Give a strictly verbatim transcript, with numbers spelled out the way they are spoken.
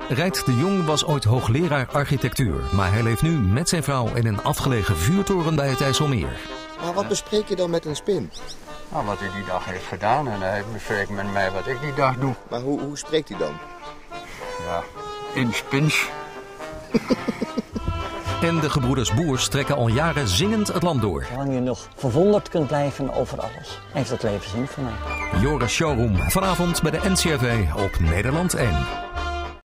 Rijt de Jong was ooit hoogleraar architectuur, maar hij leeft nu met zijn vrouw in een afgelegen vuurtoren bij het IJsselmeer. Maar wat bespreek je dan met een spin? Nou, wat hij die dag heeft gedaan en hij bespreekt met mij wat ik die dag doe. Maar hoe, hoe spreekt hij dan? Ja, in spins. En de gebroeders Boers trekken al jaren zingend het land door. Zolang je nog verwonderd kunt blijven over alles, heeft het leven zin voor mij. Joris Showroom, vanavond bij de N C R V op Nederland één.